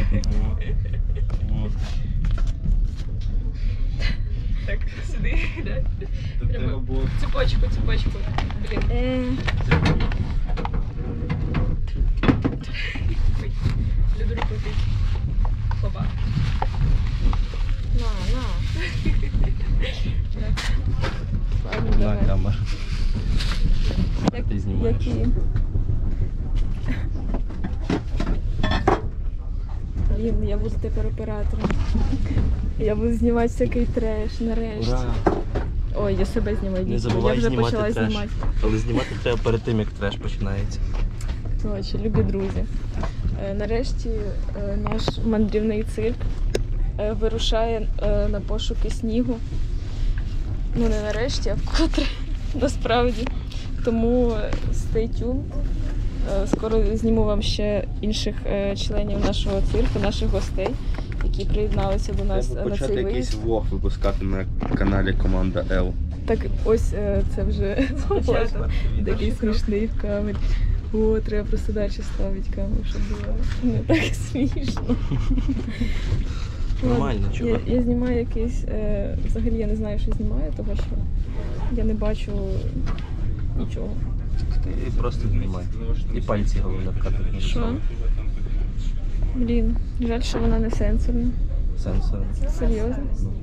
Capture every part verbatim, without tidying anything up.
Так, сюди, да. Треба було цепочку, цепочку. Блін. Люблю крутить. Хопа. На, на. Ладно, давай. На камеру. Як, Ти знімаєш. які? Блін, я буду тепер оператором. Я буду знімати всякий треш, нарешті. Ура! Ой, я себе знімаю. Не забувай я вже знімати почала треш. знімати. Але знімати треба перед тим, як треш починається. Точно, любі друзі. Е, Нарешті е, наш мандрівний цирк е, вирушає е, на пошуки снігу. Ну не нарешті, а вкотре, насправді. Тому е, stay tuned. Е, Скоро зніму вам ще інших е, членів нашого цирку, наших гостей, які приєдналися до нас Треба на почати цей якийсь виїзд. влог випускати на каналі Команда Л. Так ось е, це вже початок. Такий смішний в камері. О, треба просто далі ставити камеру, щоб було не так смішно. Нормально, чого? Я, я знімаю якийсь, е, взагалі я не знаю, що знімаю, тому що я не бачу нічого. Ти просто знімай. І пальці головне в кадр не Що? засовуй. Блін, жаль, що вона не сенсорна. Сенсор. Серйозно?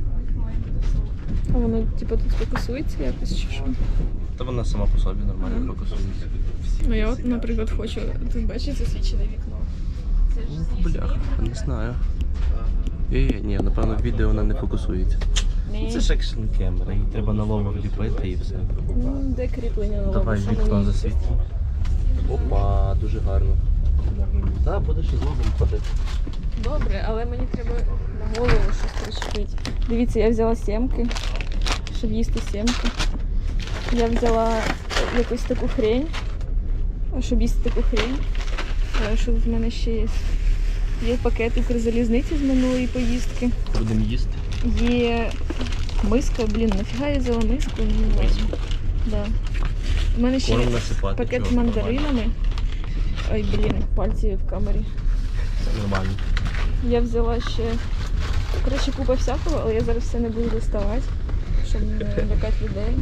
А воно, типу, тут фокусується якось чи що? Та вона сама по собі нормально фокусується. Ну я от, наприклад, хочу, тут бачите, засвічене вікно. Це ж Ну, бляха, не знаю. Е, ні, напевно, в відео вона не фокусується. Ні. Це ж екшн камера, її треба на лово вліпити і все. Ну, де кріплення на Давай лобу? Що вікно мені? засвіти. Опа, дуже гарно. Так, будеш із лобом ходити. Добре, але мені треба на голову щось причепити. Дивіться, я взяла сімки, щоб їсти сімки. Я взяла якусь таку хрень, щоб їсти таку хрень. Е, Що в мене ще є? Є пакет Укрзалізниці з минулої поїздки. Будемо їсти. Є миска, блін, нафіга я взяла миску? Не знаю. Да. У мене ще Корм є насипати. пакет з чого, мандаринами. Ой, блін, пальці в камері. Нормально. Я взяла ще, коротше, купа всякого, але я зараз все не буду доставати, щоб не лякати людей.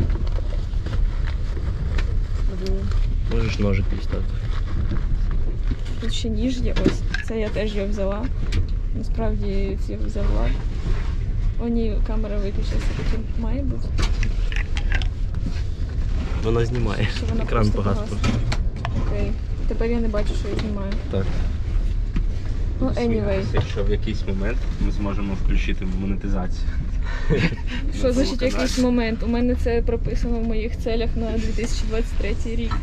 Буду. Можеш ножик дістати. Тут ще ніж є, ось. Це я теж його взяла. Насправді ці взяла. О, ні, камера виключилася, тут має бути. Вона знімає. Що вона Екран просто погас погас. просто. Окей. Тепер я не бачу, що я знімаю. Так. Ну, anyway. Якщо в якийсь момент ми зможемо включити монетизацію. Що значить якийсь момент? У мене це прописано в моїх целях на дві тисячі двадцять третій рік.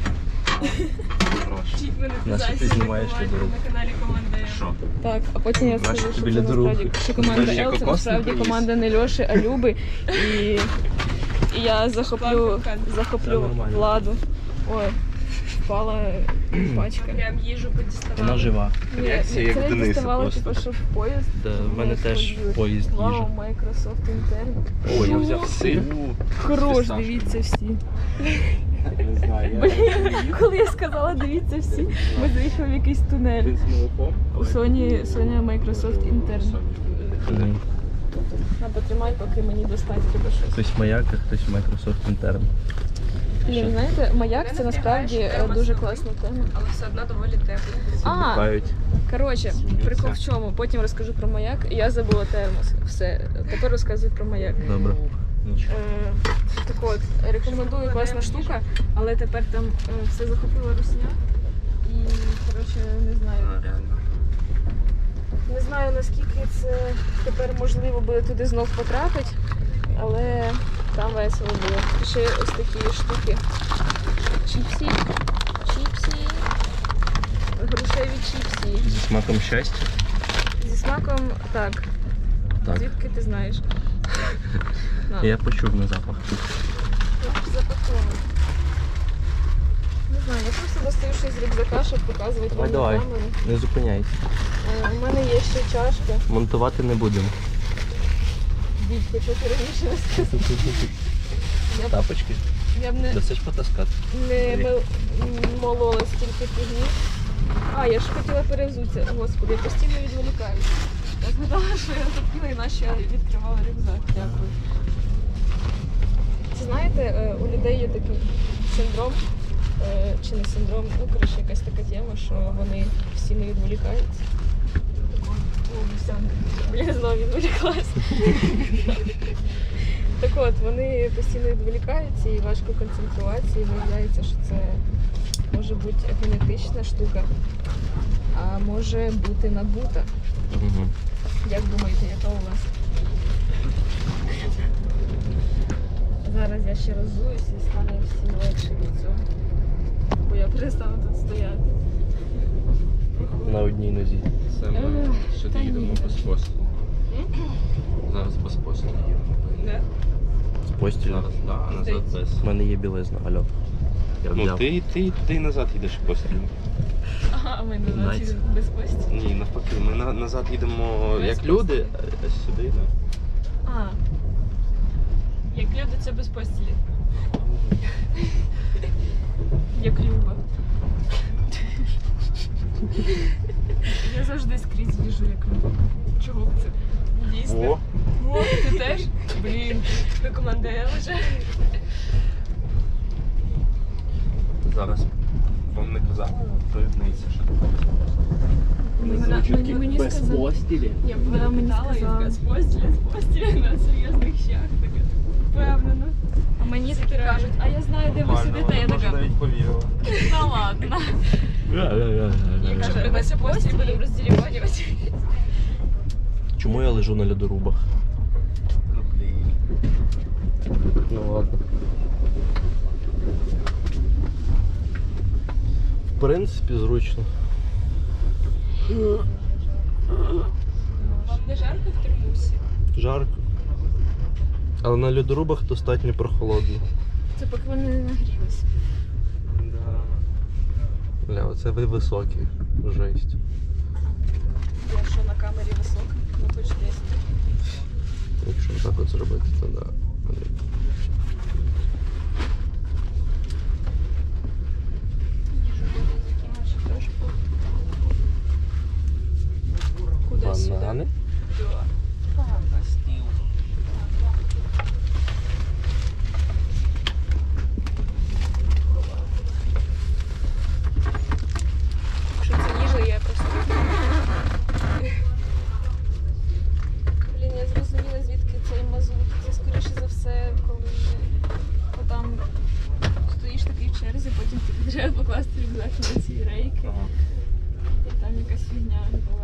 Гроші. На що ти знімаєш людей? на каналі Команда Л. Що? Так, а потім я Бачиш, скажу, що тобі це для дорог. насправді що команда Знаєш, Л, я це кокос не насправді приніс. команда не Льоші, а Люби. І, і я захоплю, Це захоплю нормально. владу. Ой, впала пачка. Прям їжу подіставала. Вона жива. Ні, Реакція, як це я Дениса діставала, просто. типу, що в поїзд. Да, в мене Вони теж ходили. поїзд Вау, їжа. Microsoft Intern. Ой, я взяв сир. Хорош, Фісташки. дивіться всі. Не знаю, я Блін, коли я сказала, дивіться всі, ми заїхали в якийсь тунель. з молоком. У Соні, Соня Microsoft Intern. Мгм. На, потримай, поки мені достать треба щось. Хтось маяк, а хтось Microsoft Intern. Блін, знаєте, маяк це насправді е, дуже класна тема. Але все одно доволі тепло. А, Шукають. коротше, прикол в чому? Потім розкажу про маяк. Я забула термос. Все, тепер розказую про маяк. Добре. Е, так от, рекомендую, класна штука, але тепер там е, все захопила русня. І, коротше, не знаю. Не знаю, наскільки це тепер можливо буде туди знов потрапити, але там весело було. І ще ось такі штуки. Чіпсі. Чіпсі. Грушеві чіпсі. Зі смаком щастя? Зі смаком, так. Так. Звідки ти знаєш? На. Я почув на запах. Запаковано. Не знаю, я просто достаю щось з рюкзака, щоб показувати Давай, вам давай. на камеру. Не зупиняйся. Е, У мене є ще чашка. Монтувати не будемо. Дідько, що ти раніше не сказав. Я б- Тапочки. Я б не, Да це ж потаскати. не мил- молола стільки фігні. А, я ж хотіла перевзутися. Господи, я постійно відволікаюся. Я згадала, що я захотіла, іначе я відкривала рюкзак. Дякую. Це знаєте, е, у людей є такий синдром, е, чи не синдром, ну, коротше, якась така тема, що вони постійно відволікаються. О, вівсянка. Бля, знову відволіклася. Так от, вони постійно відволікаються і важко концентруватися, і виявляється, що це може бути генетична штука, а може бути набута. Угу. Як думаєте, яка у вас? Зараз я ще розуюсь і стане всім легше від цього. Бо я перестану тут стояти. На одній нозі. Це ми Ех, сюди та їдемо ні. без постілі. Зараз без постілі їдемо. Да? З постілю. Зараз, да, а назад без. У мене є білизна, алло. Я Ну взяв. ти, ти туди і назад їдеш в постілі. Ага, а ми не Nice. значить без пості. Ні, навпаки, ми на, назад їдемо Без як люди, а сюди, да. А. Як люди, це без постілі. Як Люба. Я завжди скрізь їжу, як Люба. Чого б це? Дійсно. О, О, ти теж? Блін, ви командир вже. зараз вам не казав, приєднується, що таке. Вона мені, мені сказала. постілі? Ні, вона мені сказала. З постілі, з постілі на серйозних щах. Таке. Впевнено. А мені такі кажуть, а я знаю, де ви сидите. Я Може така, навіть повірила. та ладно. Якщо придеться постілі, будемо розділювати. Чому я лежу на льодорубах? Ну блін. Ну ладно. В принципі, зручно. Вам не жарко в термусі? Жарко. Але на льодорубах достатньо прохолодно. Це поки вони не нагрілися. Да. Бля, оце ви високі. Жесть. Я що на камері висока? Ну хоч десь. Якщо так от зробити, то да. Куди сюди? Банани. Да. На стіл. Якщо це їжа, я просто. Блін, я зрозуміла, звідки цей мазут. Це скоріше за все, коли там стоїш такий в черзі, потім тобі треба покласти рюкзак на ці рейки. Ага. І там якась фігня була.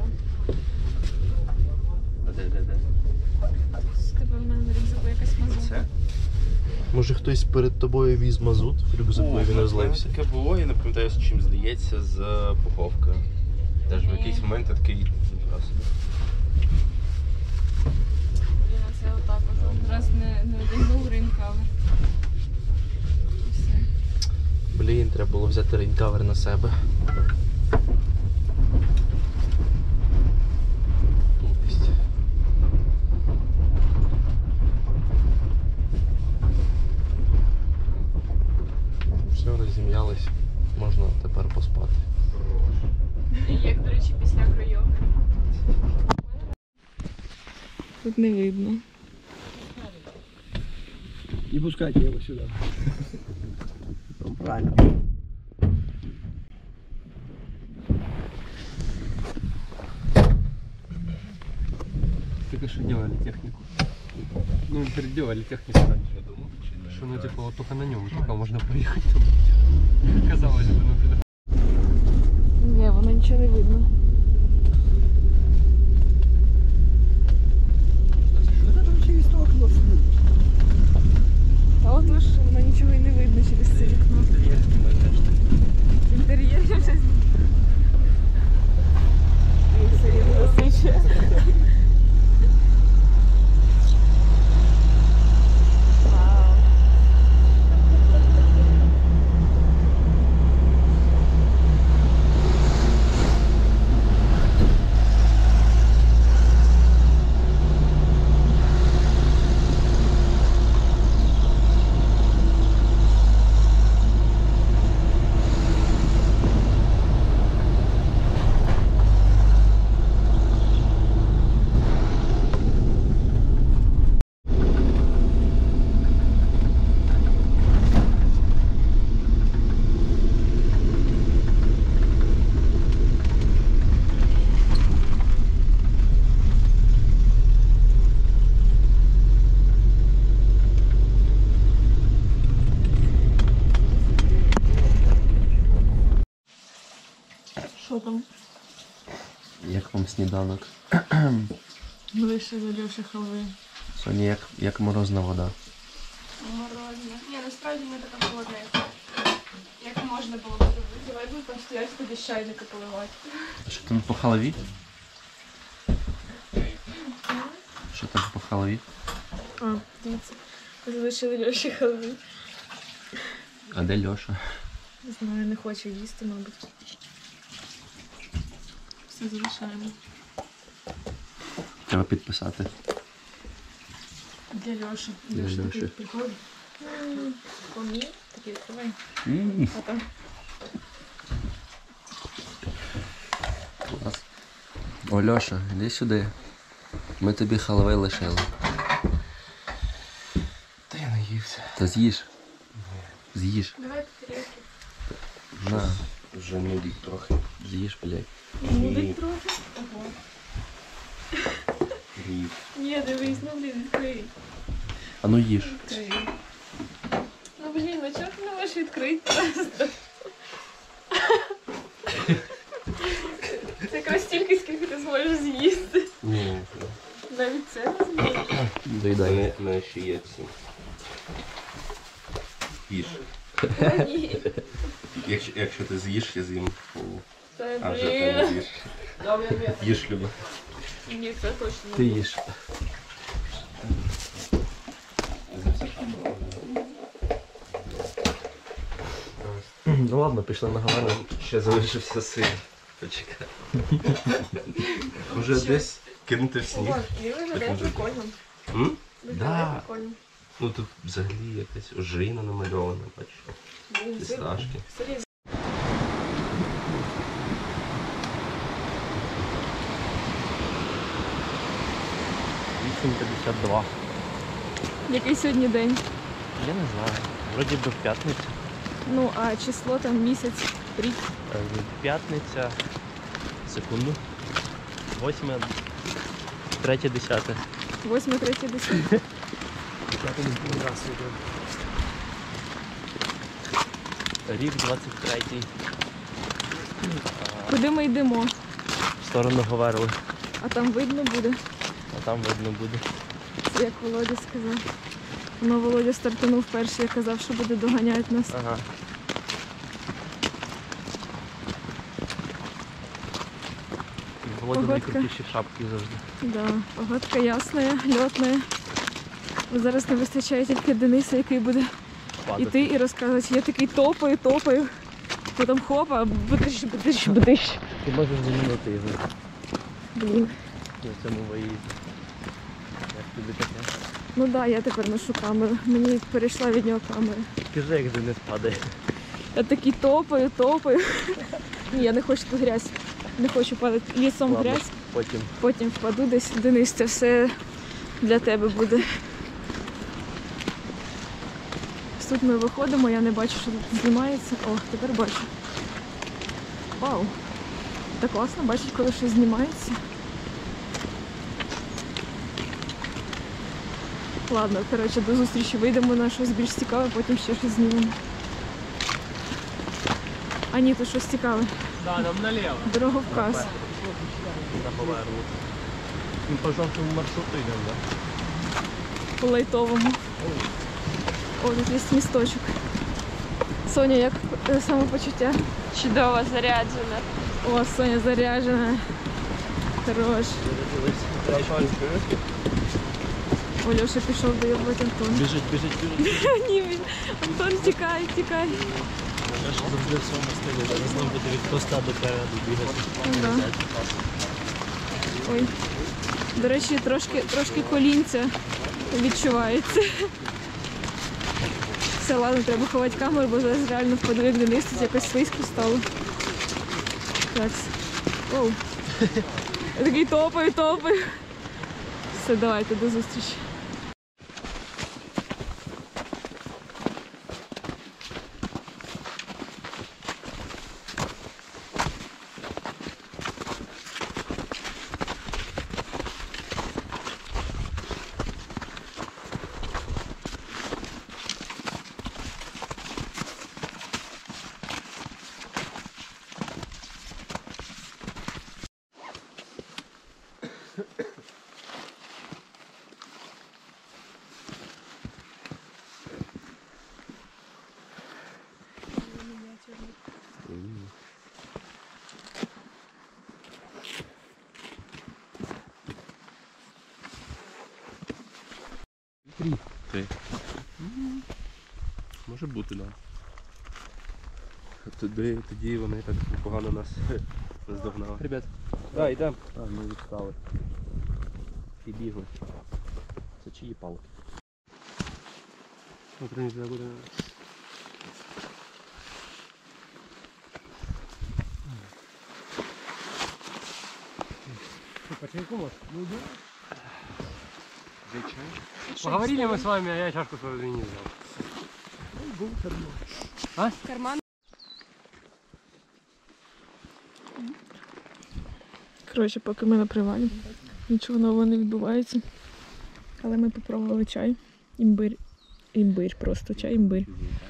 А де, де, де? Тепер в мене на рюкзаку якась мазута. Це? Може хтось перед тобою віз мазут в рюкзаку і він О, розлився? таке було, я не пам'ятаю з чим здається, з упаковкою. Теж в Ні. якийсь момент я такий «Ніфіга собі». Блін, а це отак от. Раз не, не одягнув рейнкавер. І все. Блін, треба було взяти рейнкавер на себе. Тупість. Все, розім'ялись. Можна тепер поспати. Як, до речі, після кройовки. Тут не видно. Не пускайте его сюда. Правильно. Только что делали технику. Ну, переделали технику раньше. Что, ну, типа, вот только на нем, пока можно поехать там. Казалось бы, ну, блин. Ні, воно нічого не видно. Что там через то окно снится? А от ж воно нічого і не видно через це вікно. Інтер'єр я вже Він все рівно засичує. Вау. Як вам сніданок? Лише за Льоші халви. Соня, як, як морозна вода. Морозно. Ні, насправді не така холодна, як, як можна було б зробити. Давай будемо там стояти, тоді з чайника поливати. Що там по халві? Що там по халві? А, дивіться. Залишили Льоші халви. А де Льоша? Не знаю, не хочу їсти, мабуть. Все залишаємо. Треба підписати. Для Льоші. Для Льоша Льоші. такий приходить. Помір, такий відкривай. М, А там Клас. О, Льоша, іди сюди. Ми тобі халви лишили. Та я наївся. Та з'їж. З'їж. давай тарілки. На, Вже нудить трохи. з'їж, блядь. Мудить трохи. Ого. Грів. Ні, дивись, ну блін, відкрий. А ну їж. Відкрий. Ну блін, ну чого ти не можеш відкрити просто? Це якраз стільки, скільки ти зможеш з'їсти. Ні, Навіть це не зможеш. Доїдай. не, не ще є ці. Їж. Ні. Якщо, якщо ти з'їш, я з'їм. Фу. Та А вже ти не блін. з'їш. Їж, Люба. Ні, це точно Ти не. їж. Ну ладно, пішли на Гавану. Ще залишився сир. Почекай. Може десь кинути в сніг? Ого, він виглядає може прикольно. М? Виглядає Да. прикольно. Ну тут взагалі якась ожина намальована, бачиш. Блін, сир- Фісташки. сирі. вісім п'ятдесят два. Який сьогодні день? Я не знаю. Вроді би п'ятниця. Ну, а число там місяць, рік. Е, П'ятниця. Секунду. Восьме. Третє десяте. Восьме, третє, десяте. Рік двадцять третій. Куди ми йдемо? В сторону Говерли. А там видно буде. А там видно буде. Це як Володя сказав. Ну, Володя стартанув перший, я казав, що буде доганяти нас. Ага. Володя Погодка. найкрутіші шапки завжди. Да, погодка ясна, льотна. Зараз не вистачає тільки Дениса, який буде Падати. іти і розказувати. Я такий топаю, топаю. Потім хопа, будиш, будиш, будиш. Ти можеш замінити його Блін. на цьому виїзді. Як тобі таке? Ну так, да, я тепер ношу камеру. Мені перейшла від нього камера. Скажи, як Денис падає. Я такий топаю, топаю. Ні, я не хочу тут грязь. Не хочу падати лісом в Ладно, грязь. потім. Потім впаду десь. Денис, це все для тебе буде. Тут ми виходимо, я не бачу, що тут знімається. О, тепер бачу. Вау! Так класно бачить, коли щось знімається. Ладно, коротше, до зустрічі. Вийдемо на щось більш цікаве, потім ще щось знімемо. А ні, тут щось цікаве. Да, нам налево. Дороговказ. На Говерлу. Ми по жовтому маршруту йдемо, так? По лайтовому. О, тут є місточок. Соня, як е, самопочуття? Чудово заряджена. О, Соня заряджена. Хорош. О, Льоша пішов доєбувати Антон. Біжить, біжить, біжить. Ні, він. Антон, тікай, тікай. Я ж завжди в своєму стилі. Зараз нам буде від хвоста до переду бігати. Ага. Ой. До речі, трошки, трошки колінця відчувається. Все, ладно, треба ховати камеру, бо зараз реально впаду, як Денис, тут якось слизько стало. Так. Оу. Я такий топаю, топаю. Все, давайте, до зустрічі. Три. Три. Може бути, так. Да. Тоді, тоді вони так погано нас наздогнали. Ребят, Так, йдемо. А, ми відстали. І бігли. Це чиї палки? смотри, не туда буду. По чайку, может? Поговорили мы с вами, а я чашку свою не взял. А? Карман. Коротше, поки ми на привалі, нічого нового не відбувається. Але ми попробували чай. Імбир. Імбир просто, чай імбир.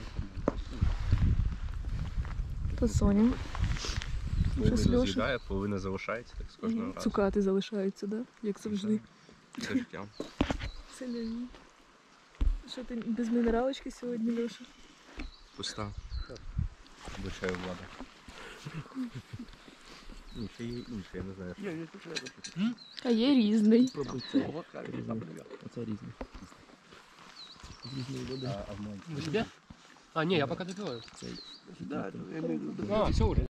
То Соня. Що з Половина Льоша? з'їдає, половина залишається, так з кожного разу. Цукати залишаються, да? Як завжди. Це життя. Це Леонід. Що ти без мінералочки сьогодні, Льоша? Пуста. Обичаю влада. Ні, ще є інше, я не знаю. А є різний. Пробуй це. Оце різний. Різний води. А в мене. Вы себе? А, не, я пока допиваю. Да, я имею в виду. А, все уже.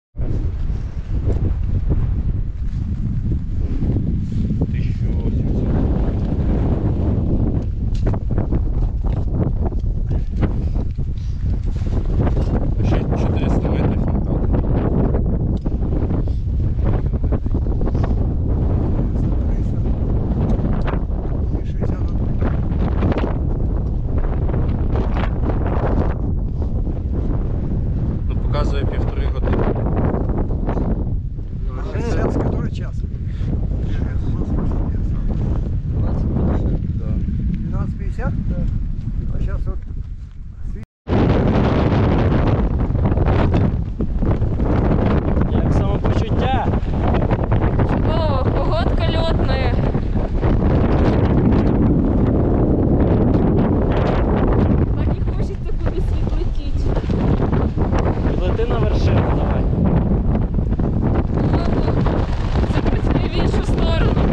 Ще чотириста метрів, напевно. Ну, показує півтори години. Сейчас который час? двенадцать пятьдесят? Да. А сейчас вот Як самопочуття? О, погодка льотная. Так і хочеться кудись відлетіти. Лети на вершину, давай. Це працює в іншу сторону.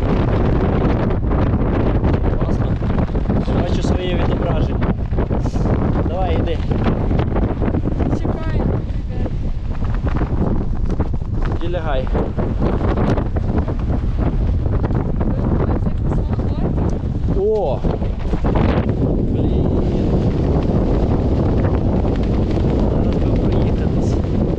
Класно. Бачу своє відображення. Давай, йди. Чекай, ребят. І лягай. О! Блін. Зараз би проїхатись.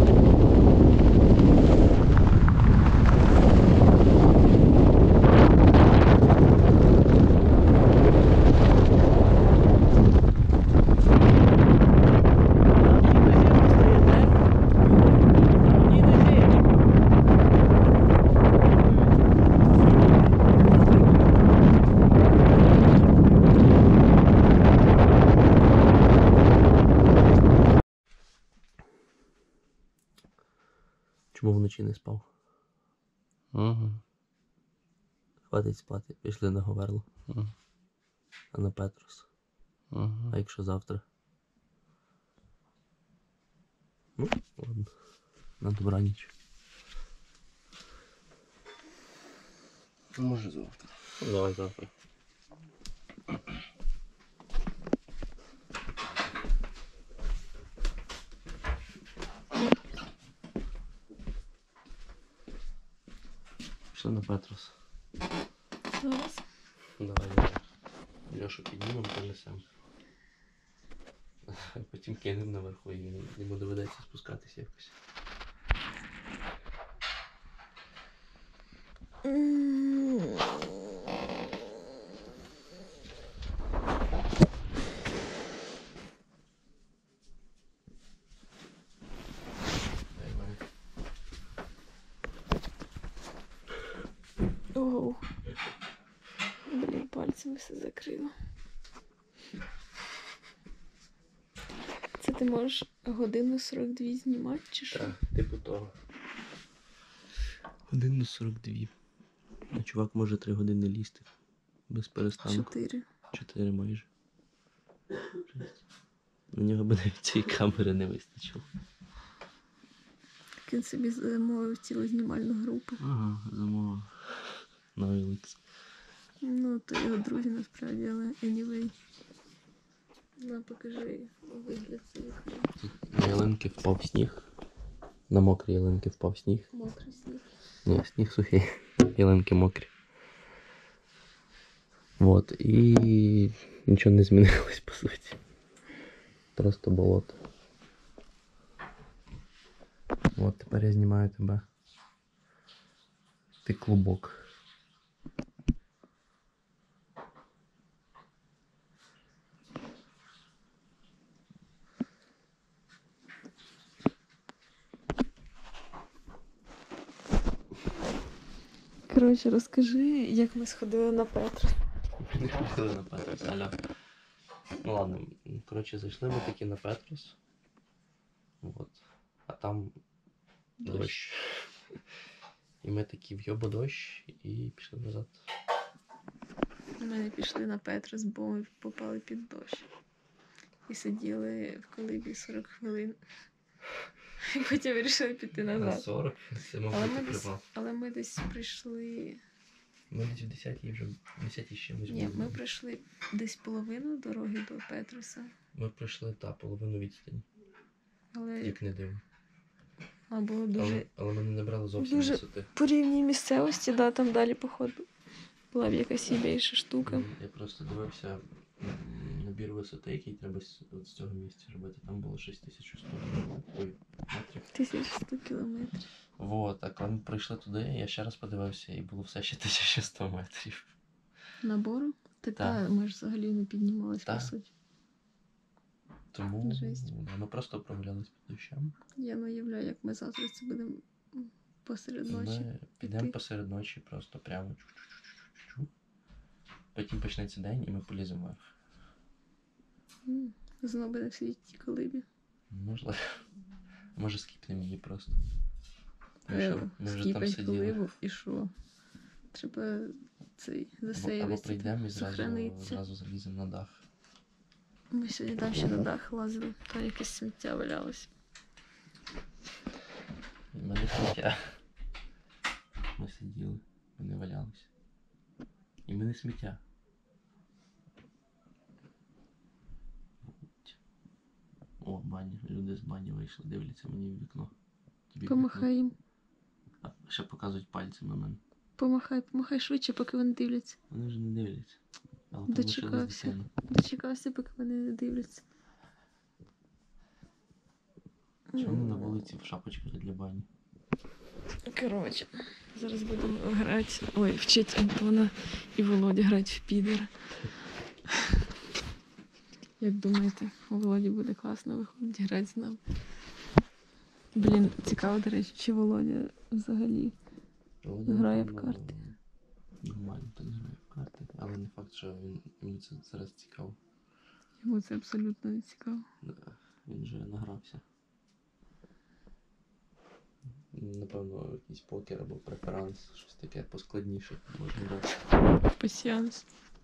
Чому вночі не спав? Угу. Хватить спати, пішли на Говерло, Угу. а на Петрос. Угу. А якщо завтра? Ну, ладно. На добраніч. Може завтра. Ну, давай завтра. Пішли на Петрос. Зараз. Давай, давай. Льошу піднімемо, понесемо. А потім кинемо наверху і йому доведеться спускатися якось. Дай мене. Ого. Блін, пальцями все закрило. Це ти можеш годину сорок дві знімати чи що? Так, типу того. Годину сорок дві. На чувак може три години лізти. Без перестанку. Чотири. Чотири майже. Жесть. На нього б навіть цієї камери не вистачило. Він собі замовив цілу знімальну групу. Ага, замовив. На о ел ікс. Ну, то його друзі насправді, але anyway. На, покажи вигляд цих. На ялинки впав сніг. На мокрі ялинки впав сніг. Мокрий сніг. Ні, сніг сухий. Ялинки мокрі. Вот. І нічого не змінилось, по суті. Просто болото. От, тепер я знімаю тебе. Ти клубок. Коротше, розкажи, як ми сходили на Петрос. Не ходили на Петрос, аля. Ну ладно, коротше, зайшли ми таки на Петрос. Вот. А там дощ. І ми такі в'єбо дощ і пішли назад. Ми не пішли на Петрос, бо ми попали під дощ. І сиділи в колибі сорок хвилин. І потім вирішили піти На назад. сорок. Це, Але мабуть, ми, і десь, прибав. але ми десь прийшли. Ми десь в десятій вже, в десятій ще ми Ні, ми прийшли десь половину дороги до Петроса. Ми пройшли, та, половину відстані, Але як не дивно. а було дуже Але, але ми не набрали зовсім дуже- висоти. по рівній місцевості, да, там далі, походу, була б якась більша штука. Я просто дивився м, набір висоти, який треба з, от з цього місця робити. Там було шість тисяч сто Ой, метрів. тисяча сто кілометрів. Вот, а коли ми прийшли туди, я ще раз подивився, і було все ще тисяча сто метрів. Набору? Так, Так. та, ми ж взагалі не піднімались, по Так. суті. Тому Жесть. да, ми просто прогулялись під дощем. Я не уявляю, як ми завтра це будемо м, посеред ночі. Ми підемо піти. посеред ночі, просто прямо чу-чу-чу-чу-чу. Потім почнеться день і ми поліземо вверх. М, Знову буде в світі колибі. Можливо. Може скіпнемо її просто. Ми, Е, що, ми вже там скіпать сиділи. колибу і що? Треба цей Або, або засейвити. прийдемо і зразу, сохраниться. зразу заліземо на дах. Ми сьогодні там ще на дах лазили, там якесь сміття валялось. І ми не сміття. Ми сиділи, ми не валялися. І ми не сміття. О, баня. Люди з бані вийшли, дивляться мені в вікно. Тобі в Помахай їм. вікно. А, ще показують пальцем на мене. Помахай, помахай швидше, поки вони дивляться. Вони вже не дивляться. Але там лишилась Дочекався. дитина. Дочекався, поки вони не дивляться. Чому на вулиці в шапочках для бані? Коротше, зараз будемо грати. Ой, вчить Антона і Володя грати в підер. Як думаєте, у Володі буде класно виходить грати з нами? Блін, цікаво, до речі, чи Володя взагалі Володя, грає в напевно, карти. Нормально так грає в карти. Але не факт, що він, мені це зараз цікаво. Йому це абсолютно не цікаво. Да, він вже награвся. Напевно, якийсь покер або преферанс, щось таке поскладніше можна грати. Пасіанс.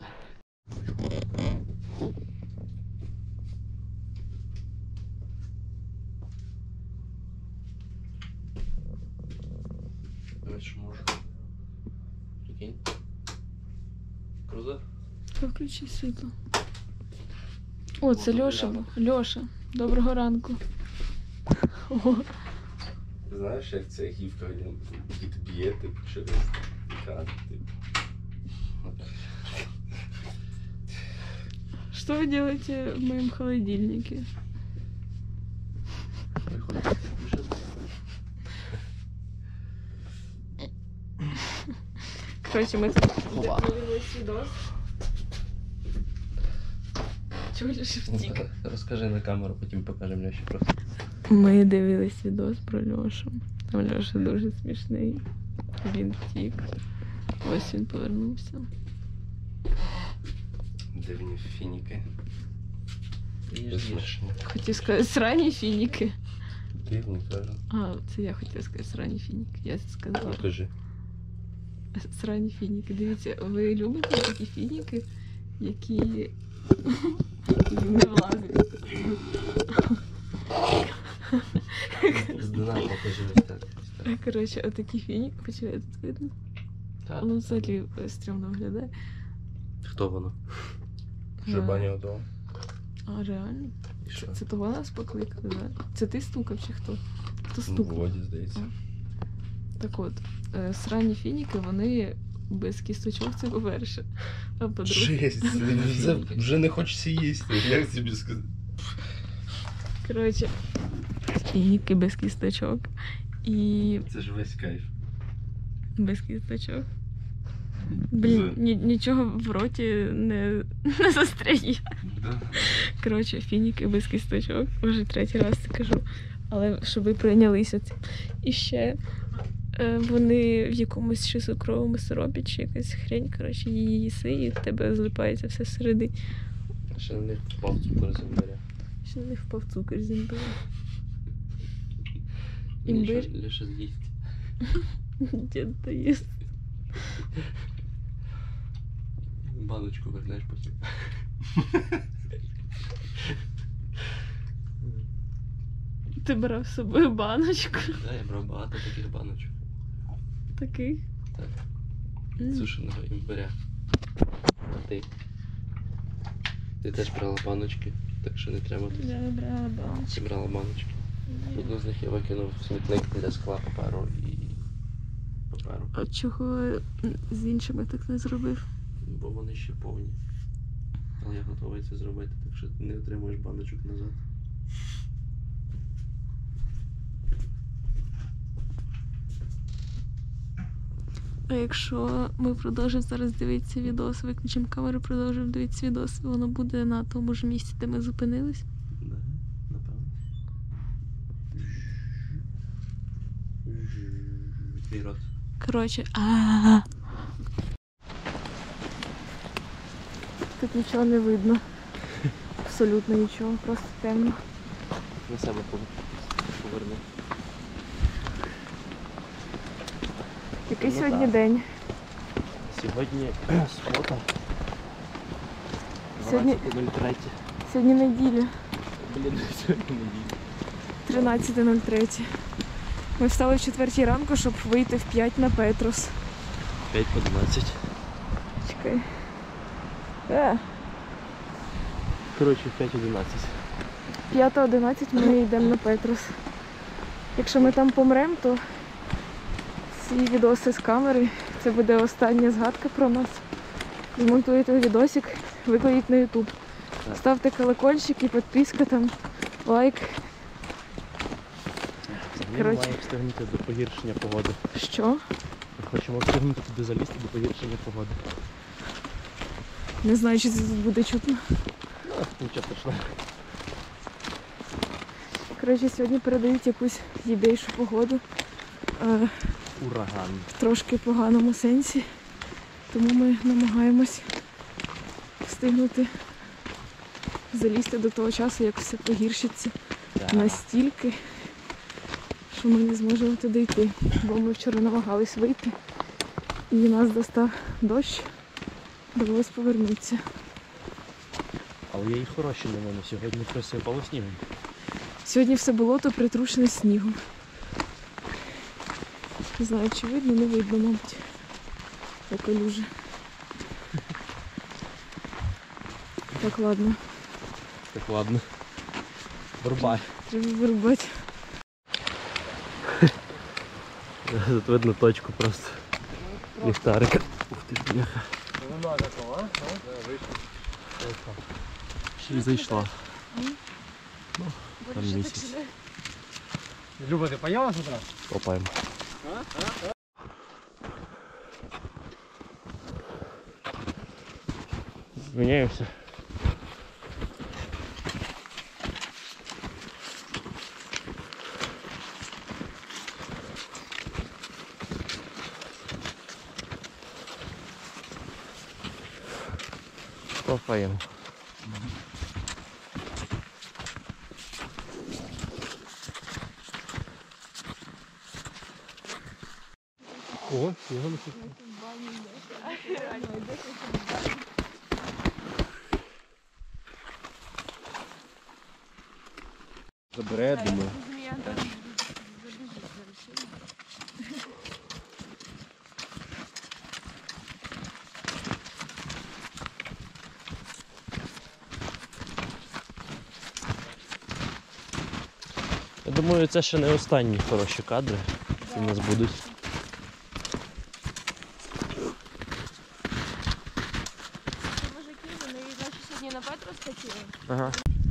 Давай, що можу. Прикинь. Круто? Та включи світло. О, це Льоша був. Льоша, доброго ранку. О, Знаєш, як ця гівка, він дід б'є, типу, через екран, типу. что вы делаете в моем холодильнике? Приходить. Короче, мы тут Опа. дивились відос. Чого Льоша втік? Розкажи на камеру, потім покажемо Льоші просто. Ми дивились відос про Льошу. Там Льоша дуже смішний. Він втік. Ось він повернувся. Дивні фініки. Безсмішно. Хотів сказати срані фініки. Дивні, кажу. А, це я хотіла сказати срані фініки. Я сказала. Покажи. Срані фініки. Дивіться, ви любите такі фініки, які не влазять. Здина покажи ось так. ось так. Коротше, отакі фініки, почали тут видно. Так, Ну, так. взагалі е, стрімно виглядає. Хто воно? Вже Е, баня готова. А, реально? І що? Це того нас покликали, да? Це ти стукав чи хто? Хто Ну, стукав? Володі, здається. Так от, е, срані фініки, вони без кісточок, це по-перше. А по-друге, Жесть, вже, вже не хочеться їсти. Як тобі сказати? коротше, фініки без кісточок. І Це ж весь кайф. без кісточок. Блін, ні, нічого в роті не, не застряє. Да. Коротше, фініки без кісточок. Вже третій раз це кажу. Але щоб ви прийнялися цим. І ще е, вони в якомусь ще цукровому сиропі, чи якась хрень, коротше, її їси, і в тебе злипається все всередині. Ще на них впав цукор з імбиря. Ще не впав цукор з імбиря. Імбир? Нічого, лише з'їсть. Дід то їсть. Баночку вернеш потім. Ти брав з собою баночку. Да, я брав багато таких баночок. Такий. Так. М. Сушеного імбиря. А ти? Ти теж брала баночки, так що не треба тут. Я брала баночку. Ти брала баночки. Одну з них я викинув в смітник для скла, паперу і паперу. А чого з іншими так не зробив? Бо вони ще повні. Але я готовий це зробити, так що не отримуєш баночок назад. А якщо ми продовжимо зараз дивитися відос, виключимо камеру, продовжимо дивитися відос, воно буде на тому ж місці, де ми зупинились. Да, напевно. Твій рот. Коротше, а тут нічого не видно. Абсолютно нічого, просто темно. На себе поверни. Який Ну, сьогодні так. день? Сьогодні субота. Сьогодні- дванадцяте нуль три. Сьогодні неділя, Блін, сьогодні неділя. тринадцяте нуль три. Ми встали в четвертій ранку, щоб вийти в п'ять на Петрос. п'ять по дванадцять. Чекай. Е, Коротше, п'ять одинадцять. п'ята одинадцять ми йдемо на Петрос. Якщо ми там помремо, то ці відоси з камери, це буде остання згадка про нас. Змонтуєте відосик, викладіть на ютуб. Так. Ставте колокольчик і підписка там, лайк. Ми Коротше. маємо встигнути до погіршення погоди. Що? Ми хочемо встигнути туди залізти до погіршення погоди. Не знаю, чи це тут буде чутно. Ну, нічого страшного. Коротше, сьогодні передають якусь їбейшу погоду. Е, Ураган. в трошки поганому сенсі. Тому ми намагаємось встигнути залізти до того часу, як все погіршиться настільки, що ми не зможемо туди йти. Бо ми вчора намагались вийти і нас достав дощ, довелось повернутися. Але є і хороші новини. Сьогодні присипало снігом. Сьогодні все болото притрушене снігом. Не знаю, чи видно, не видно, мабуть. Яка люжа. Так, ладно, Так, ладно. Врубай. треба вирубати. Тут видно точку просто. Ліхтарика. Ух ти ж, бляха. Ще й зайшла. Там місяць. Люба, ты поела с утра? Копаємо. Міняємося. Копаємо. О, снігом. Забере, я думаю. Я думаю, це ще не останні хороші кадри, які в нас будуть. Мужики, вони, значить, сьогодні на Петрос хотіли. Ага.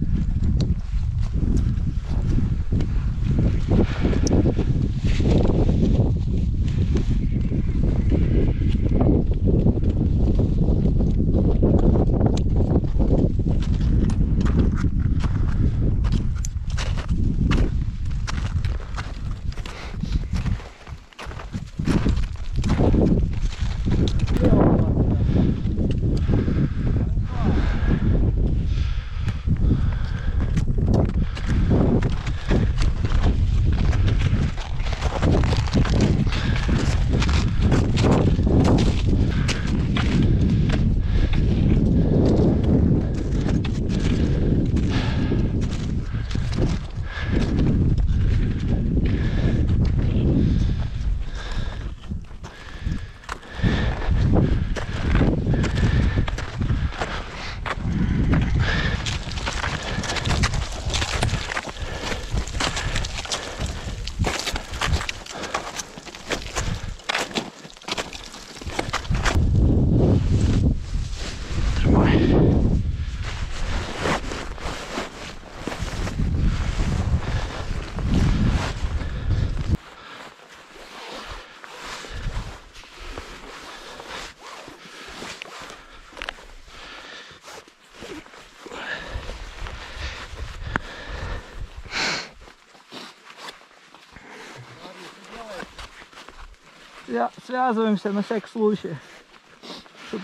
Свя- связываемся на всякий случай. Чтоб...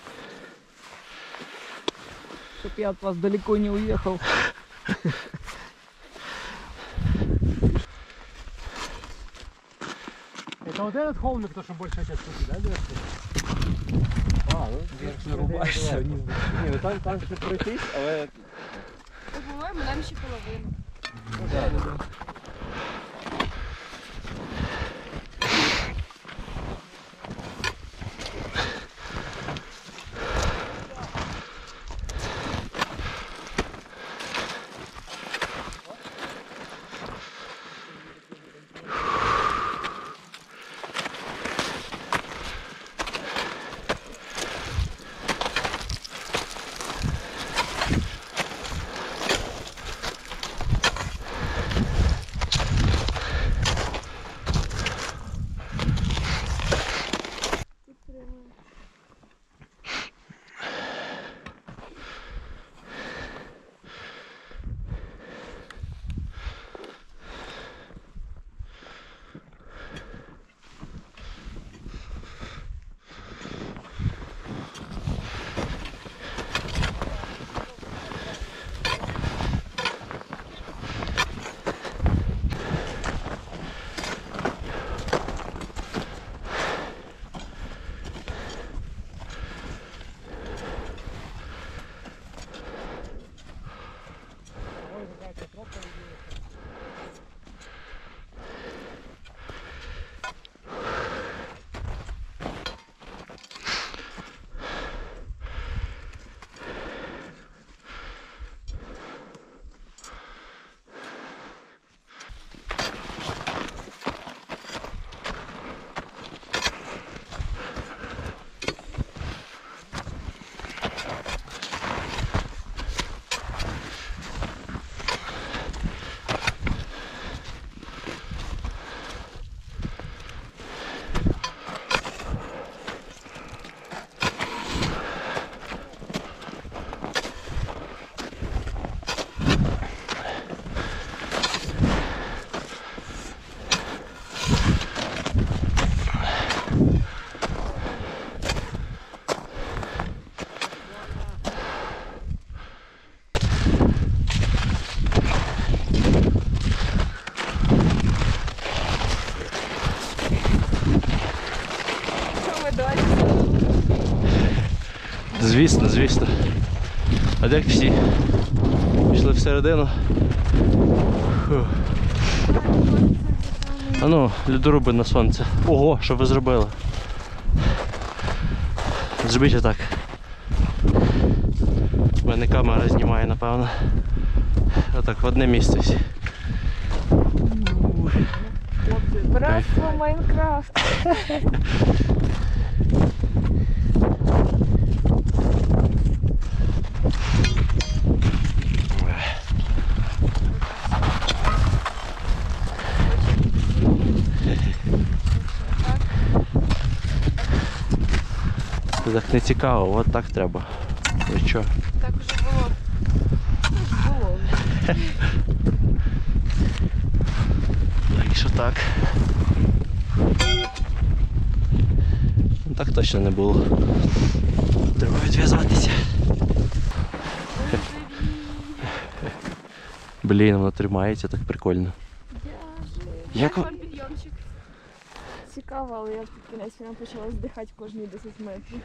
чтоб я от вас далеко не уехал. Это вот этот холмик, то, что большая часть пути, да, дверцы? А, ну якщо рубаєшся, ні, ну там, там ще пройтись, але По-моєму, нам ще половину. Звісно, звісно. А як всі? Пішли всередину. Фух. А ну, льодоруби на сонце. Ого, що ви зробили? Зробіть отак. У мене камера знімає, напевно. Отак, в одне місце всі. Братство Майнкрафт. Це так не цікаво, от так треба. І що? Так уже було. Було. Так, що так. Ну, так точно не було. Треба відв'язатися. Блін, воно тримається так прикольно. Як ви- підйомчик. Цікаво, але я під кінець вона почала здихати кожні десять метрів.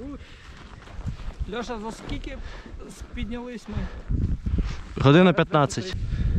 Льоша, за скільки піднялись ми? Година п'ятнадцять.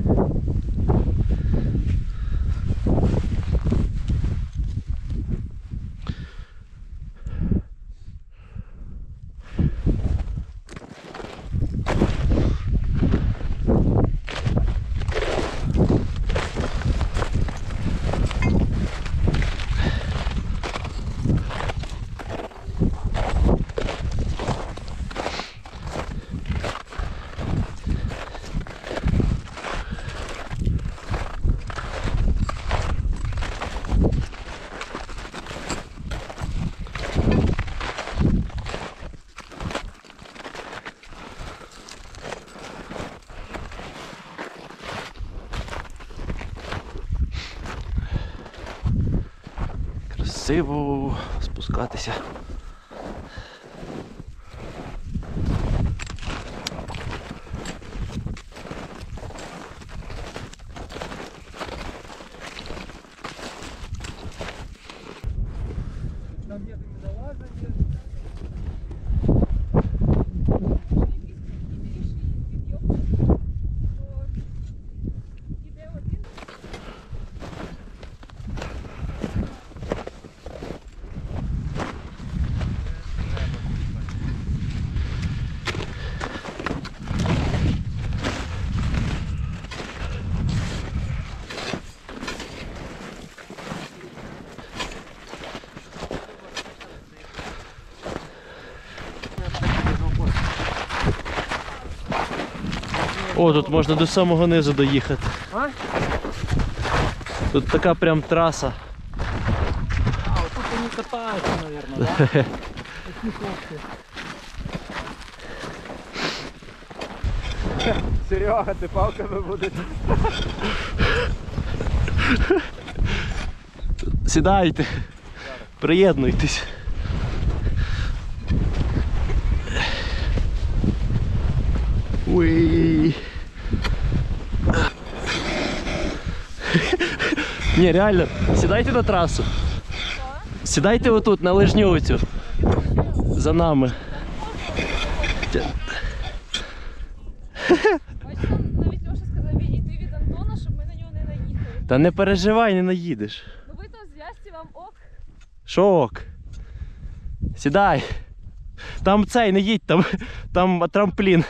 Красиво спускатися. О, тут можна до самого низу доїхати. А? Тут така прям траса. А, вот тут они катаются, наверное, да? Такие хлопцы. Серега, ти палками будеш? Сідайте, приєднуйтесь. Уй. Ні, реально, сідайте на трасу. Сідайте отут, на лижню оцю. За нами. Бачиш, там навіть Льоша сказав відійти від Антона, щоб ми на нього не наїхали. Та не переживай, не наїдеш. Ну ви там зв'язці, вам ок. Шо ок? Сідай. Там цей, не їдь, там, там трамплін.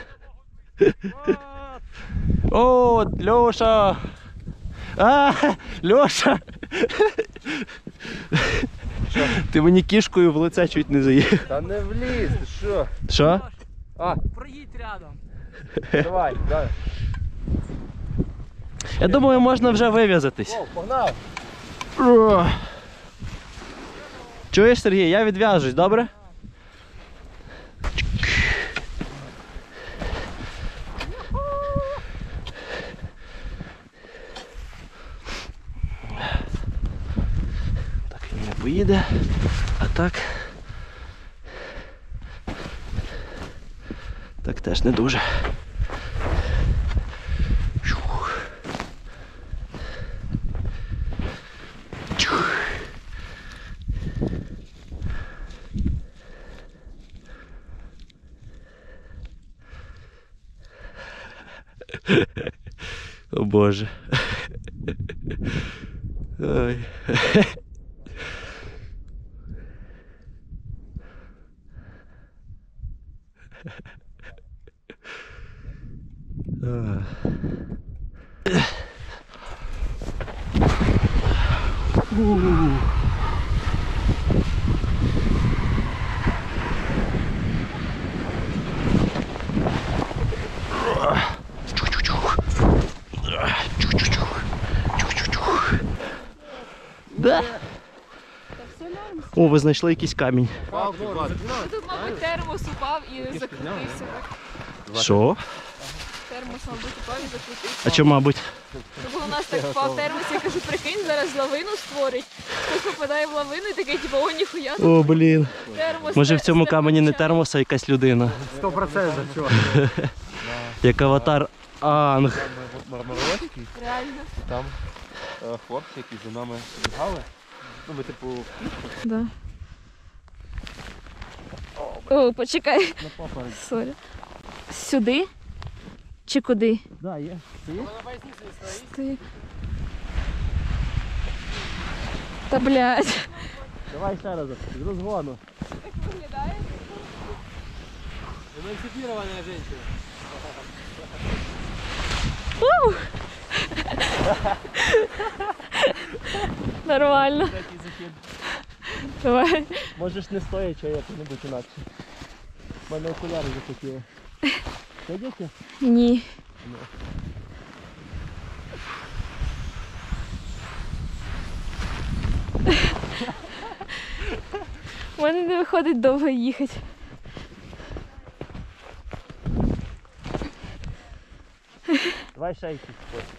О, Льоша! А, Льоша! Ти мені кішкою в лице чуть не заїв. Та не вліз, ти що? Що? А, Проїдь рядом. давай, давай. Я думаю, можна вже вив'язатись. О, погнав! О. Чуєш, Сергій, я відв'яжусь, добре? Так він не поїде, а так. Так теж не дуже. О Боже. Ой. А. У. Да. О, ви знайшли якийсь камінь. Тут, мабуть, термос упав і закрутився. Що? Термос, мабуть, упав і закрутився. А чому, мабуть? Тобто у нас так впав термос, я кажу, прикинь, зараз лавину створить. Хтось попадає в лавину і такий, типу, о, ніхуя, О, блін. термос. Може в цьому з камені не термосом. термос, а якась людина. Сто процентів, чувак. Як аватар Анг. Мармаровський, Реально. там е, хлопці, які за нами бігали. Ну, ми типу Да. О, почекай. на папороті. Сорі. Сюди? Чи куди? Да, є. Стоїть. Та блядь. Давай ще раз, з розгону. Так виглядає. Эмансипированная женщина. Нормально. Давай. Можеш не стоячи, а як-небудь інакше. У мене окуляри захотіли. Сидите? Ні. У мене не виходить довго їхати. Давай ще якийсь.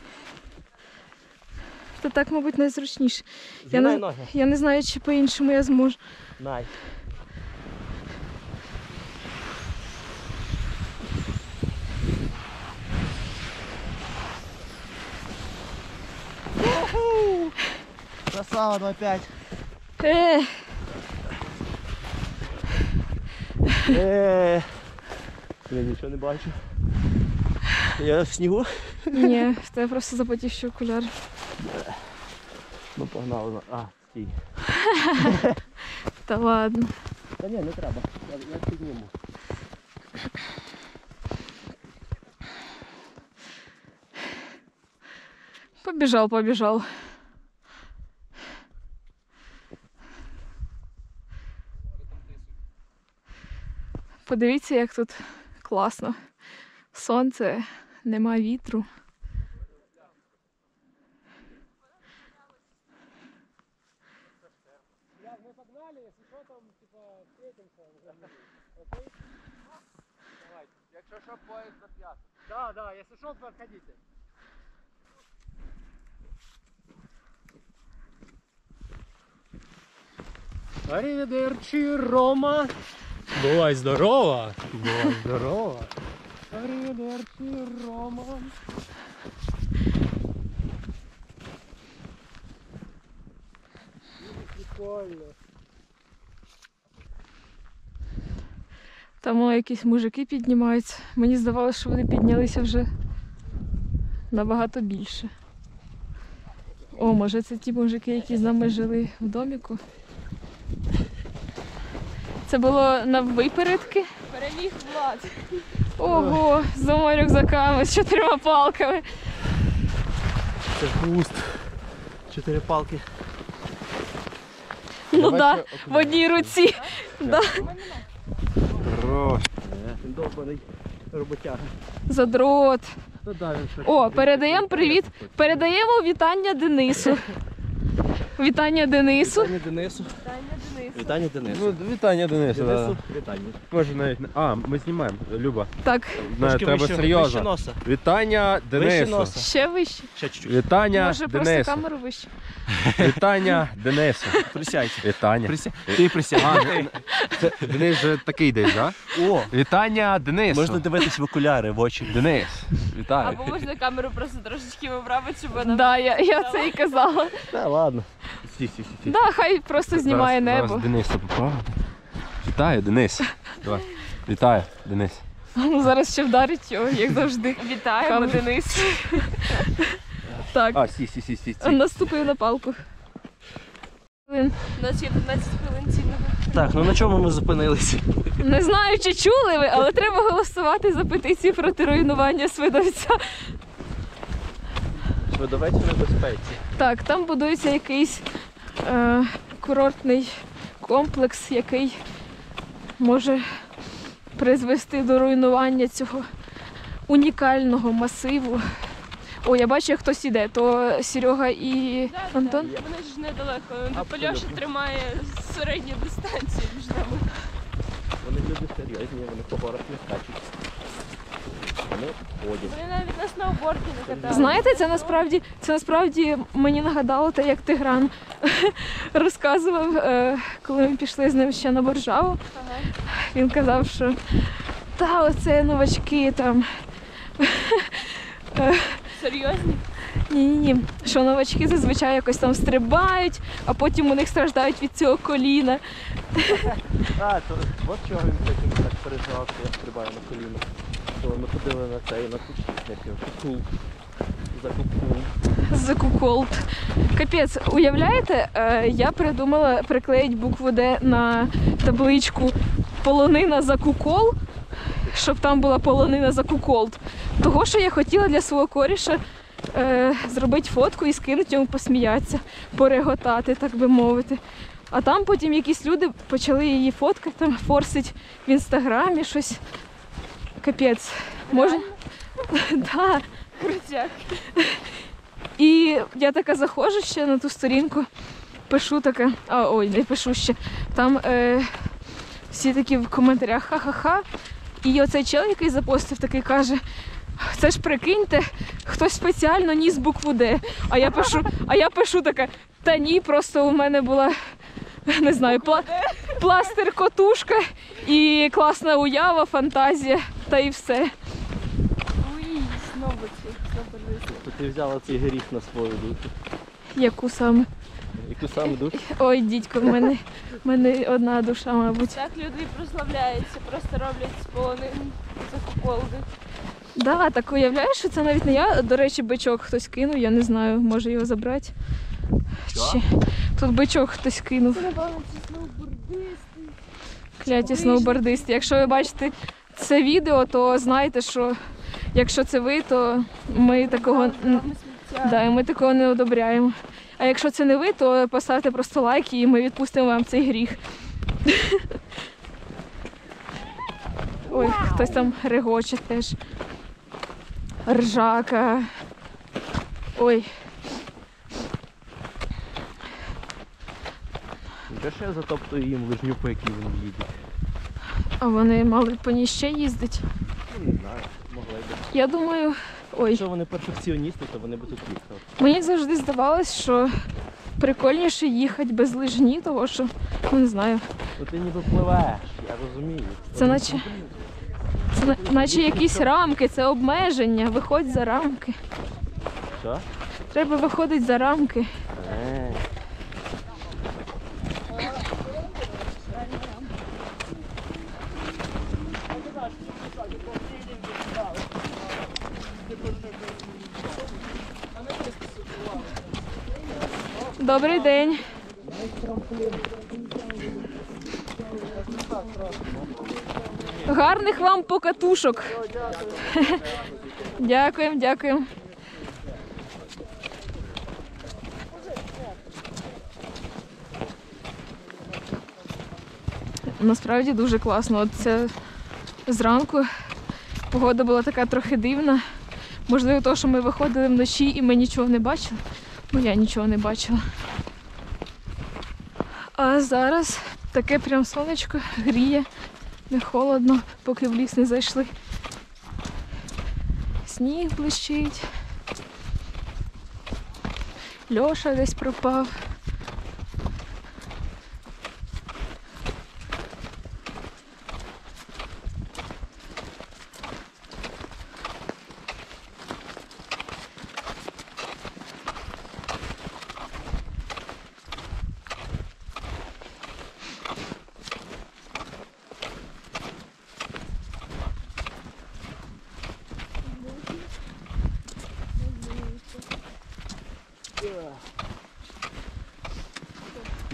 Та так, мабуть, найзручніше. Я Згинай не, ноги. я не знаю, чи по-іншому я зможу. Най. Красава, два п'ять. Е, Е. Я нічого не бачу. Я в снігу. ні, в тебе просто запотівші окуляри. Ну погнали. А, стій. Та ладно. Та ні, не треба. Я, я підніму. Побіжав, побіжав. Подивіться, як тут класно. Сонце, нема вітру. Якщо що, поїзд на п'яту. Да, да, якщо що, подходите. Аріведерчі, Рома. Бувай здорова. Бувай здорова. Аріведерчі, Рома. Прикольно. Там о, якісь мужики піднімаються. Мені здавалося, що вони піднялися вже набагато більше. О, може це ті мужики, які з нами жили в доміку. Це було на випередки. Переміг Влад. Ого, з двома рюкзаками, з чотирма палками. Це буст. Чотири палки. Ну так, да, в одній руці. Да. Хорош. Довбаний роботяга. Задрот. Ну да, він так. О, передаємо привіт. Передаємо вітання Денису. Вітання Денису. Вітання Денису. Вітання Денису. Ну, вітання, Денису. Денису, Да. вітання. Може навіть не. А, ми знімаємо, Люба. Так, Не, Трошки треба вище- вище серйозно. носа. Вітання Вище Денису. носа. ще вище. Ще чуть-чуть. Вітання Може просто Денису. камеру вище. Вітання Денису. Присядь. Вітання. Присядь. Ти присядь. А, це Денис вже такий десь, так? О, Вітання Денису. можна дивитись в окуляри, в очі. Денис, вітаю. Або можна камеру просто трошечки виправити, щоб вона... Да, я, я це і казала. Та ладно. Стій, стій, стій, стій. Да, хай просто знімає Зараз- небо. Зараз Денису поправити. Вітаю, Денис. Давай. Вітаю, Денис. Ну, зараз ще вдарить його, як завжди. Вітаємо, Камеру. Денис. Так, А, сі, сі, сі, сі, сі. наступив на палку. У нас є п'ятнадцять хвилин цінного. Так, ну на чому ми зупинилися? Не знаю, чи чули ви, але треба голосувати за петицію проти руйнування Свидовця. Видавець в небезпеці. Так, там будується якийсь е, курортний комплекс, який може призвести до руйнування цього унікального масиву. О, я бачу, як хтось іде, то Серега і Антон. Вони ж недалеко. Польоша тримає середню дистанцію між нами. Вони люди серйозні, вони по горах не скачуть. Вони ходять. Вони навіть на сноуборді не катали. Знаєте, це насправді, це насправді мені нагадало те, як Тигран розказував, е, коли ми пішли з ним ще на Боржаву. Ага. Він казав, що та оце новачки там. Серйозні? Ні-ні-ні, що новачки зазвичай якось там стрибають, а потім у них страждають від цього коліна. А, то от чого він потім так переживав, що я стрибаю на коліно. То ми ходили на цей, на кукул. За кукул. За куколд. Капець, уявляєте, е, я придумала приклеїти букву Д на табличку полонина за кукол, щоб там була полонина за куколд. Того, що я хотіла для свого коріша е, зробити фотку і скинути йому посміятися, пореготати, так би мовити. А там потім якісь люди почали її фоткати, там форсить в інстаграмі щось. Капець. Може? Да. Крутяк. І я така заходжу ще на ту сторінку, пишу таке, а ой, не пишу ще. Там е, всі такі в коментарях ха-ха-ха. І оцей чел, який запостив, такий каже: це ж прикиньте, хтось спеціально ніс букву Д. А я пишу, а я пишу таке, та ні, просто у мене була, не знаю, пла, пластир-котушка і класна уява, фантазія, та і все. Ой, знову ці. То ти взяла цей гріх на свою душу. Яку саме? Яку саме душу? Ой, дідько, в мене, в мене одна душа, мабуть. Так люди і прославляються, просто роблять з полонин за куколди. Да, так уявляєш, що це навіть не я. До речі, бичок хтось кинув, я не знаю, може його забрати. Чи... Тут бичок хтось кинув. Це, напевно, ці сноубордисти. Кляті сноубордисти. Якщо ви бачите це відео, то знайте, що якщо це ви, то ми такого, н- Ми сміття. да, і ми такого не одобряємо. А якщо це не ви, то поставте просто лайк і ми відпустимо вам цей гріх. Ой, хтось там регоче теж. Ржака. Ой, Нічого, що я затоптую їм лижню, по якій вони їдуть. а вони мали по ній ще їздить. Ну, не знаю, могли б. Я думаю, ой, Якщо вони перфекціоністи, то вони б тут їхали. мені завжди здавалось, що прикольніше їхати без лижні, того що, ну не знаю, Ну ти ніби пливеш, я розумію. це наче, це на- наче якісь рамки, це обмеження, виходь за рамки. Що? Треба виходити за рамки. Е. Добрий день. Гарних вам покатушок. Дякуємо, дякуємо. Насправді дуже класно. От це зранку погода була така трохи дивна. Можливо, тому що ми виходили вночі і ми нічого не бачили. Ну, я нічого не бачила. А зараз таке прям сонечко гріє, не холодно, поки в ліс не зайшли. Сніг блищить. Льоша десь пропав.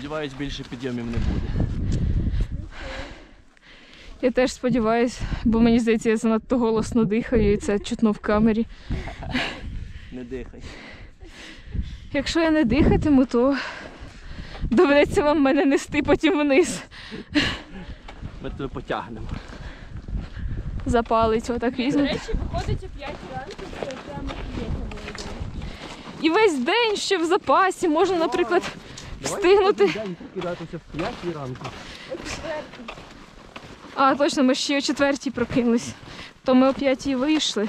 Сподіваюсь, більше підйомів не буде. Я теж сподіваюся, бо мені здається, я занадто голосно дихаю і це чутно в камері. Не дихай. Якщо я не дихатиму, то доведеться вам мене нести потім вниз. Ми тебе потягнемо. Запалить, отак До візьме. речі, виходить о п'ятій ранку, це прямо є. І весь день ще в запасі можна, наприклад, встигнути. День прокидатися в п'ятій ранку. А, точно, ми ще о четвертій прокинулись. То ми о п'ятій вийшли.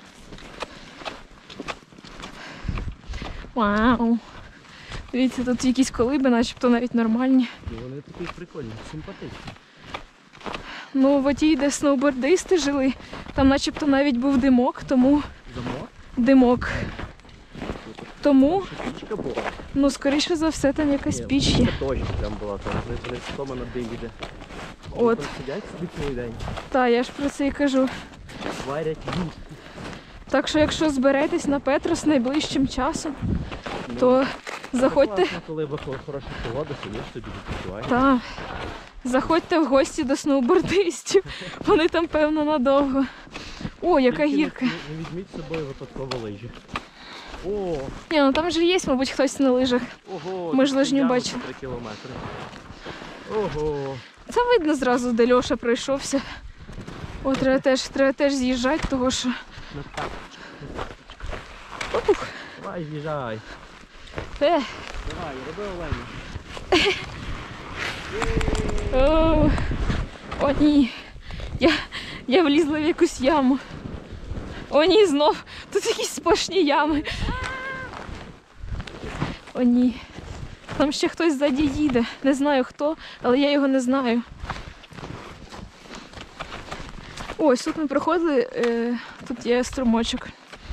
Вау. Дивіться, тут якісь колиби, начебто навіть нормальні. І вони такі прикольні, симпатичні. Ну, в отій, де сноубордисти жили, там начебто навіть був димок, тому Замок? димок. Тому, Пічка була. ну, скоріше за все, там якась Ні, піч є. Це точно там була, там вони вдома на дим йде. От. Сидять собі цілий день. Та, я ж про це і кажу. Варять їсти. Так що, якщо зберетесь на Петрос найближчим часом, то заходьте. Класно, коли ви хороша погода, сидиш собі, відпочиваєш. Та, заходьте в гості до сноубордистів. Вони там, певно, надовго. О, яка Тільки не- гірка. Не, не візьміть з собою випадково лижі. О, Ні, ну там же є, мабуть, хтось на лижах. ого, Ми ж тут лижню яма бачили. три кілометри. Ого. Це видно зразу, де Льоша пройшовся. О, треба теж, треба теж з'їжджати, того що. Ну так, Ух, давай з'їжджай. е, Давай, роби оленя. о, о, ні. Я, я влізла в якусь яму. О, ні, знов. Тут якісь сплошні ями. О, ні. Там ще хтось ззаді їде. Не знаю хто, але я його не знаю. Ось тут ми проходили, е, тут є струмочок.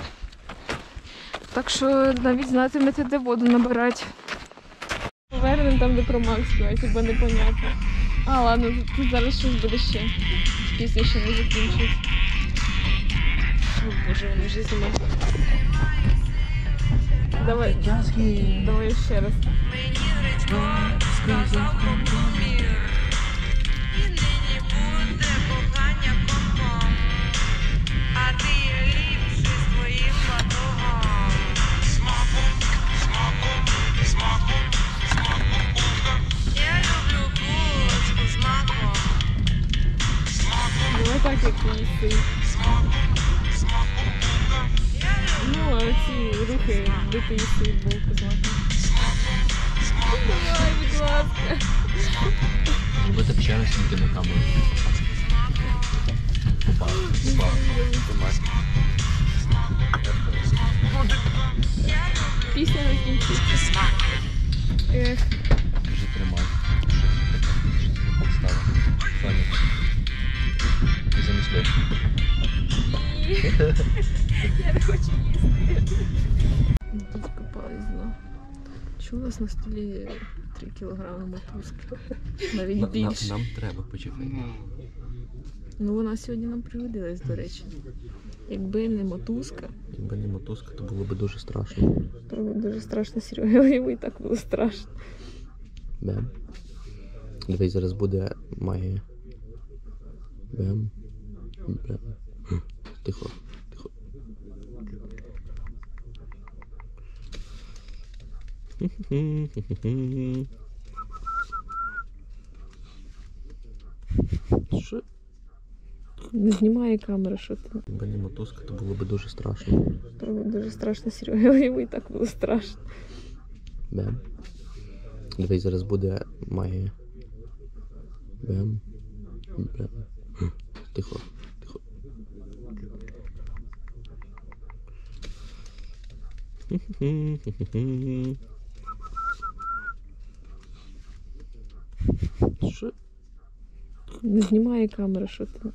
Так що навіть знатимете, де воду набирати. Повернемо там, де про Макс співається, бо непонятно. А, ладно, тут, тут зараз щось буде ще. Пісня ще не закінчується. О, Боже, воно вже зима. Давай, давай ще раз. А ти ліпший своїм батогом. Смаком, смаком, смаком, смаком булка. Я люблю булочку з маком. Смаком, Давай так, як їсти. смаком, смаком булка. Я люблю Ну, а ці рухи, де ти їсти булку з маком. Давай, будь ласка. Ви так ще раз тільки на камеру. Попав, попав. Пісня закінчиться. Ех, Кажи, тримай. Щось таке, щось не підстава. Соня. Ти замість я не хочу їсти. Дідько повезло. Чому у нас на столі три кілограми мотузки? Навіть більше. Нам треба, почекай. Ну вона сьогодні нам пригодилась, до речі. Якби не мотузка, Якби не мотузка, то було б дуже страшно. то дуже страшно, Серега, але йому і так було страшно. Бем. Дивись, зараз буде магія. Бем. Бем. Тихо, тихо. Що? Не знімає камера, що ти. Якби не мотузка, то було б дуже страшно. То дуже страшно, Серега, але йому і так було страшно. Бем. Дивись, зараз буде магія. Бем. Бем. Тихо, тихо. Що? Не знімає камера, що ти.